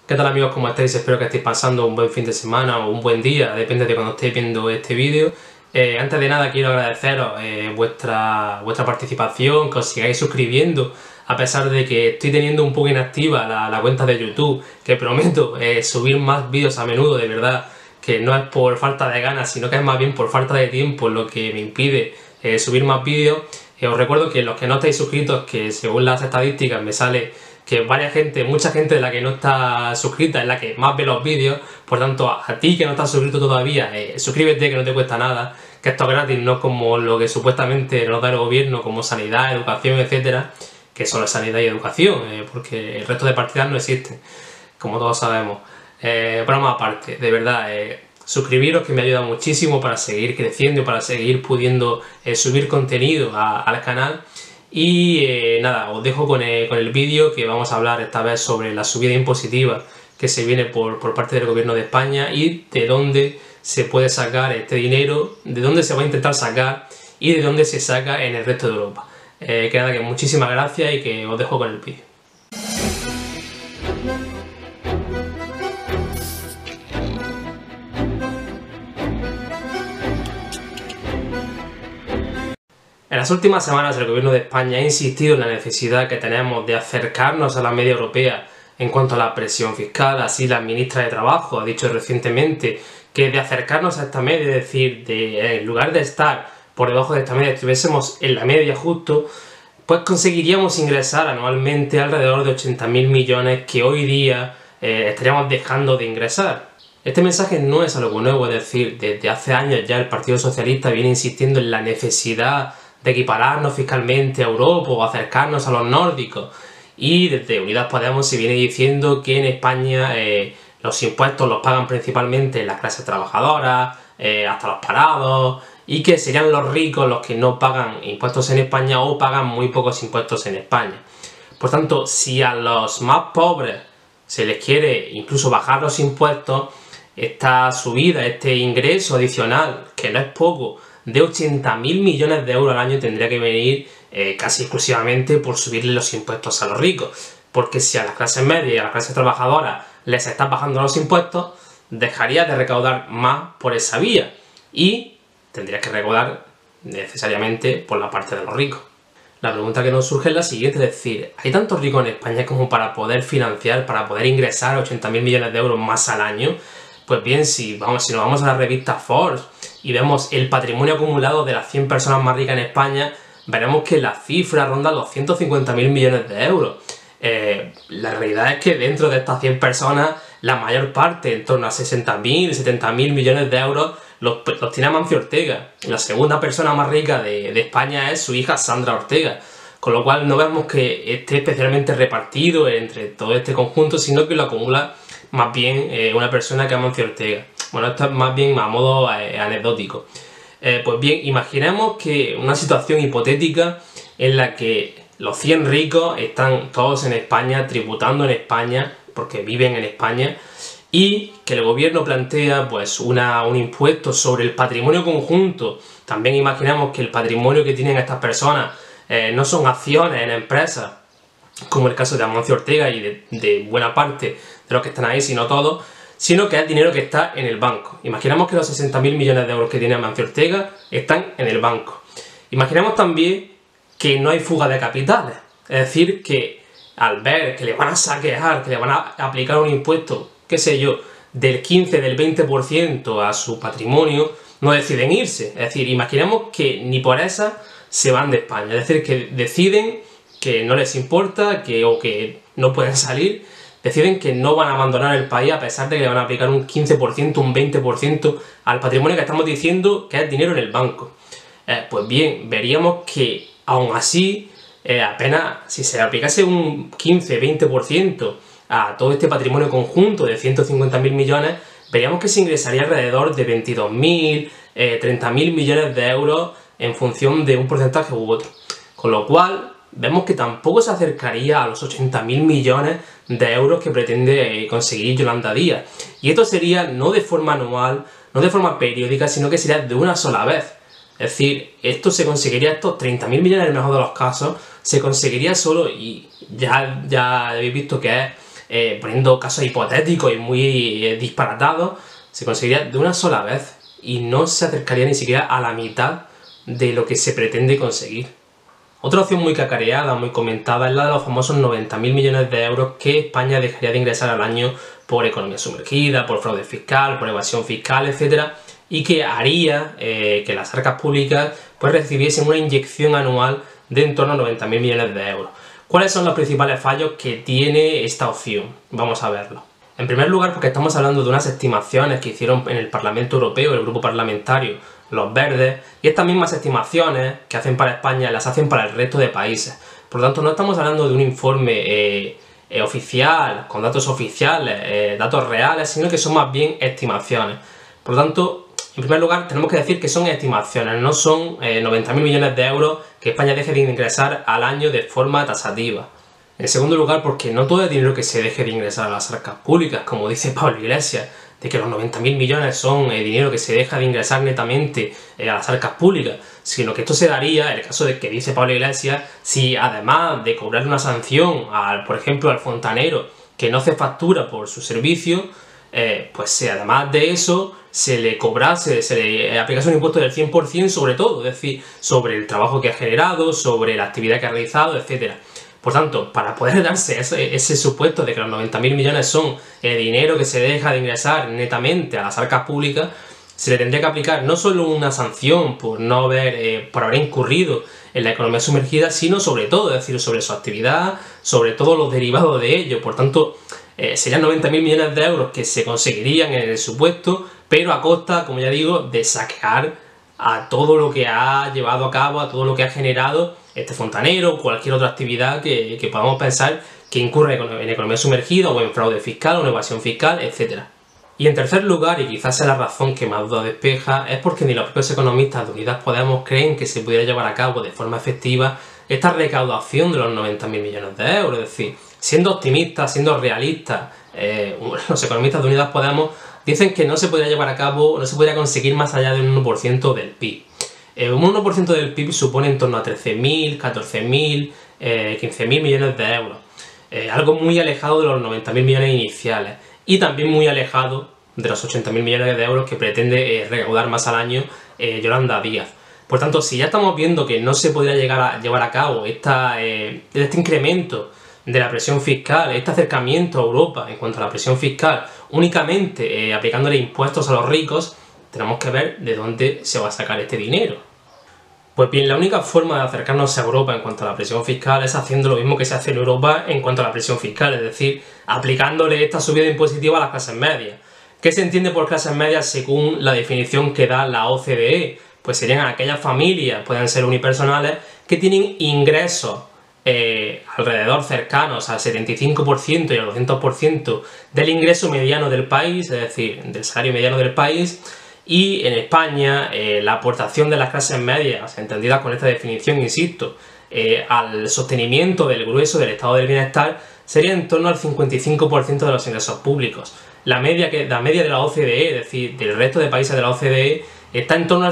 ¿Qué tal amigos? ¿Cómo estáis? Espero que estéis pasando un buen fin de semana o un buen día, depende de cuando estéis viendo este vídeo. Antes de nada quiero agradeceros vuestra participación, que os sigáis suscribiendo, a pesar de que estoy teniendo un poco inactiva la cuenta de YouTube, que prometo subir más vídeos a menudo, de verdad, que no es por falta de ganas, sino que es más bien por falta de tiempo lo que me impide subir más vídeos. Os recuerdo que los que no estáis suscritos, que según las estadísticas me sale que mucha gente de la que no está suscrita es la que más ve los vídeos. Por tanto, a ti que no estás suscrito todavía, suscríbete, que no te cuesta nada, que esto es gratis, no como lo que supuestamente nos da el gobierno, como sanidad, educación, etcétera, que solo es sanidad y educación, porque el resto de partidas no existen, como todos sabemos. Broma aparte, de verdad, suscribiros, que me ayuda muchísimo para seguir creciendo y para seguir pudiendo subir contenido al canal. Y nada, os dejo con el vídeo, que vamos a hablar esta vez sobre la subida impositiva que se viene por parte del gobierno de España y de dónde se puede sacar este dinero, de dónde se va a intentar sacar y de dónde se saca en el resto de Europa. Que nada, que muchísimas gracias y que os dejo con el vídeo. En las últimas semanas el gobierno de España ha insistido en la necesidad que tenemos de acercarnos a la media europea en cuanto a la presión fiscal. Así la ministra de Trabajo ha dicho recientemente que de acercarnos a esta media, es decir, en lugar de estar por debajo de esta media, estuviésemos en la media justo, pues conseguiríamos ingresar anualmente alrededor de 80.000 millones que hoy día estaríamos dejando de ingresar. Este mensaje no es algo nuevo, es decir, desde hace años ya el Partido Socialista viene insistiendo en la necesidad de equipararnos fiscalmente a Europa o acercarnos a los nórdicos, y desde Unidas Podemos se viene diciendo que en España los impuestos los pagan principalmente las clases trabajadoras, hasta los parados, y que serían los ricos los que no pagan impuestos en España o pagan muy pocos impuestos en España. Por tanto, si a los más pobres se les quiere incluso bajar los impuestos, esta subida, este ingreso adicional, que no es poco, de 80.000 millones de euros al año, tendría que venir casi exclusivamente por subirle los impuestos a los ricos. Porque si a las clases medias y a las clases trabajadoras les estás bajando los impuestos, dejarías de recaudar más por esa vía y tendrías que recaudar necesariamente por la parte de los ricos. La pregunta que nos surge es la siguiente, es decir, ¿hay tantos ricos en España como para poder financiar, para poder ingresar 80.000 millones de euros más al año? Pues bien, si nos vamos a la revista Forbes y vemos el patrimonio acumulado de las 100 personas más ricas en España, veremos que la cifra ronda los 150.000 millones de euros. La realidad es que dentro de estas 100 personas, la mayor parte, en torno a 60.000, 70.000 millones de euros, los tiene Amancio Ortega. La segunda persona más rica de España es su hija Sandra Ortega. Con lo cual no vemos que esté especialmente repartido entre todo este conjunto, sino que lo acumula más bien una persona que Amancio Ortega. Bueno, esto es más bien a modo anecdótico. Pues bien, imaginemos que una situación hipotética en la que los 100 ricos están todos en España, tributando en España, porque viven en España, y que el gobierno plantea pues un impuesto sobre el patrimonio conjunto. También imaginemos que el patrimonio que tienen estas personas no son acciones en empresas, como el caso de Amancio Ortega y de buena parte de los que están ahí, sino todos, sino que es dinero que está en el banco. Imaginemos que los 60.000 millones de euros que tiene Amancio Ortega están en el banco. Imaginemos también que no hay fuga de capitales, es decir, que al ver que le van a saquear, que le van a aplicar un impuesto, qué sé yo, del 15, del 20% a su patrimonio, no deciden irse. Es decir, imaginemos que ni por esa se van de España, es decir, que deciden que no les importa, o que no pueden salir, deciden que no van a abandonar el país a pesar de que le van a aplicar un 15%, un 20% al patrimonio que estamos diciendo que es dinero en el banco. Pues bien, veríamos que aún así, apenas si se aplicase un 15-20% a todo este patrimonio conjunto de 150.000 millones, veríamos que se ingresaría alrededor de 22.000, 30.000 millones de euros en función de un porcentaje u otro. Con lo cual, vemos que tampoco se acercaría a los 80.000 millones de euros que pretende conseguir Yolanda Díaz. Y esto sería no de forma anual, no de forma periódica, sino que sería de una sola vez. Es decir, esto se conseguiría, estos 30.000 millones en el mejor de los casos, se conseguiría solo, y ya habéis visto que es poniendo casos hipotéticos y muy disparatados, se conseguiría de una sola vez y no se acercaría ni siquiera a la mitad de lo que se pretende conseguir. Otra opción muy cacareada, muy comentada, es la de los famosos 90.000 millones de euros que España dejaría de ingresar al año por economía sumergida, por fraude fiscal, por evasión fiscal, etc. Y que haría que las arcas públicas pues recibiesen una inyección anual de en torno a 90.000 millones de euros. ¿Cuáles son los principales fallos que tiene esta opción? Vamos a verlo. En primer lugar, porque estamos hablando de unas estimaciones que hicieron en el Parlamento Europeo, el grupo parlamentario Los Verdes, y estas mismas estimaciones que hacen para España las hacen para el resto de países. Por lo tanto, no estamos hablando de un informe oficial, con datos oficiales, datos reales, sino que son más bien estimaciones. Por lo tanto, en primer lugar, tenemos que decir que son estimaciones, no son 90.000 millones de euros que España deje de ingresar al año de forma tasativa. En segundo lugar, porque no todo el dinero que se deje de ingresar a las arcas públicas, como dice Pablo Iglesias, de que los 90.000 millones son dinero que se deja de ingresar netamente a las arcas públicas, sino que esto se daría, en el caso de que dice Pablo Iglesias, si además de cobrar una sanción, por ejemplo, al fontanero que no hace factura por su servicio, pues si además de eso se le cobrase, se le aplicase un impuesto del 100% sobre todo, es decir, sobre el trabajo que ha generado, sobre la actividad que ha realizado, etc. Por tanto, para poder darse ese supuesto de que los 90.000 millones son dinero que se deja de ingresar netamente a las arcas públicas, se le tendría que aplicar no solo una sanción por haber incurrido en la economía sumergida, sino sobre todo, es decir, sobre su actividad, sobre todos los derivados de ello. Por tanto, serían 90.000 millones de euros que se conseguirían en el supuesto, pero a costa, como ya digo, de saquear a todo lo que ha llevado a cabo, a todo lo que ha generado este fontanero o cualquier otra actividad que podamos pensar que incurre en economía sumergida o en fraude fiscal o en evasión fiscal, etc. Y en tercer lugar, y quizás sea la razón que más duda despeja, es porque ni los propios economistas de Unidas Podemos creen que se pudiera llevar a cabo de forma efectiva esta recaudación de los 90.000 millones de euros. Es decir, siendo optimistas, siendo realistas, los economistas de Unidas Podemos dicen que no se podría llevar a cabo, no se podría conseguir más allá del 1% del PIB. Un 1% del PIB supone en torno a 13.000, 14.000, 15.000 millones de euros. Algo muy alejado de los 90.000 millones iniciales y también muy alejado de los 80.000 millones de euros que pretende recaudar más al año Yolanda Díaz. Por tanto, si ya estamos viendo que no se podría llevar a cabo este incremento de la presión fiscal, este acercamiento a Europa en cuanto a la presión fiscal, únicamente aplicándole impuestos a los ricos, tenemos que ver de dónde se va a sacar este dinero. Pues bien, la única forma de acercarnos a Europa en cuanto a la presión fiscal es haciendo lo mismo que se hace en Europa en cuanto a la presión fiscal, es decir, aplicándole esta subida impositiva a las clases medias. ¿Qué se entiende por clases medias según la definición que da la OCDE? Pues serían aquellas familias, pueden ser unipersonales, que tienen ingresos alrededor cercanos al 75% y al 200% del ingreso mediano del país, es decir, del salario mediano del país. Y en España la aportación de las clases medias, entendida con esta definición, insisto, al sostenimiento del grueso del estado del bienestar sería en torno al 55% de los ingresos públicos. La media de la OCDE, es decir, del resto de países de la OCDE, está en torno al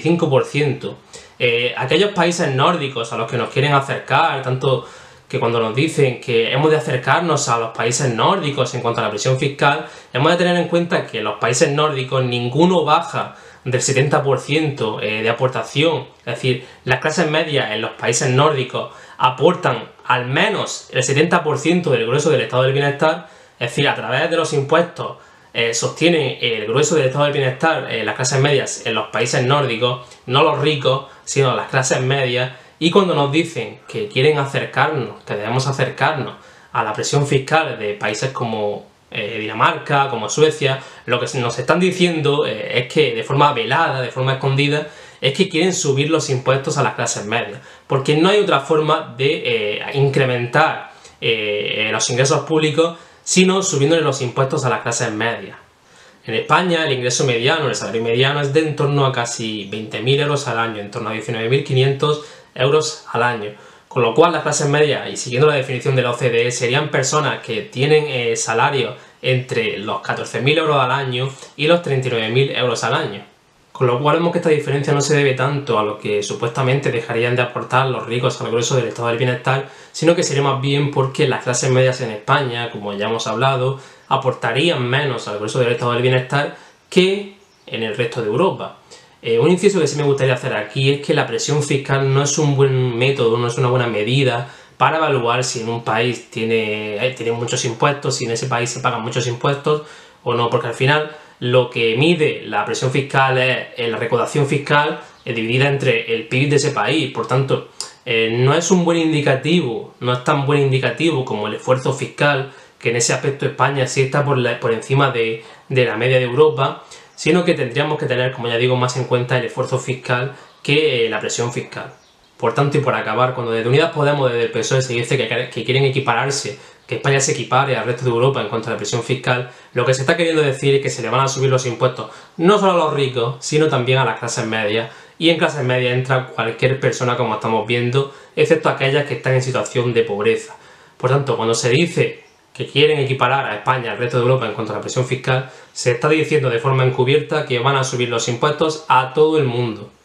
65%. Aquellos países nórdicos a los que nos quieren acercar, tanto que cuando nos dicen que hemos de acercarnos a los países nórdicos en cuanto a la presión fiscal, hemos de tener en cuenta que los países nórdicos ninguno baja del 70% de aportación, es decir, las clases medias en los países nórdicos aportan al menos el 70% del grueso del estado del bienestar, es decir, a través de los impuestos sostienen el grueso del estado del bienestar las clases medias en los países nórdicos, no los ricos, sino las clases medias. Y cuando nos dicen que quieren acercarnos, que debemos acercarnos a la presión fiscal de países como Dinamarca, como Suecia, lo que nos están diciendo es que de forma velada, de forma escondida, es que quieren subir los impuestos a las clases medias, porque no hay otra forma de incrementar los ingresos públicos sino subiéndole los impuestos a las clases medias. En España el ingreso mediano, el salario mediano es de en torno a casi 20.000 euros al año, en torno a 19.500 euros al año, con lo cual las clases medias, y siguiendo la definición de la OCDE, serían personas que tienen salarios entre los 14.000 euros al año y los 39.000 euros al año. Con lo cual vemos que esta diferencia no se debe tanto a lo que supuestamente dejarían de aportar los ricos al grueso del estado del bienestar, sino que sería más bien porque las clases medias en España, como ya hemos hablado, aportarían menos al grueso del estado del bienestar que en el resto de Europa. Un inciso que sí me gustaría hacer aquí es que la presión fiscal no es un buen método, no es una buena medida para evaluar si en un país tiene muchos impuestos, si en ese país se pagan muchos impuestos o no, porque al final lo que mide la presión fiscal es la recaudación fiscal dividida entre el PIB de ese país. Por tanto, no es un buen indicativo, no es tan buen indicativo como el esfuerzo fiscal, que en ese aspecto España sí está por encima de la media de Europa, sino que tendríamos que tener, como ya digo, más en cuenta el esfuerzo fiscal que la presión fiscal. Por tanto, y por acabar, cuando desde Unidas Podemos, desde el PSOE, se dice que quieren equipararse, que España se equipare al resto de Europa en cuanto a la presión fiscal, lo que se está queriendo decir es que se le van a subir los impuestos no solo a los ricos, sino también a las clases medias. Y en clases medias entra cualquier persona, como estamos viendo, excepto aquellas que están en situación de pobreza. Por tanto, cuando se dice que quieren equiparar a España al resto de Europa en cuanto a la presión fiscal, se está diciendo de forma encubierta que van a subir los impuestos a todo el mundo.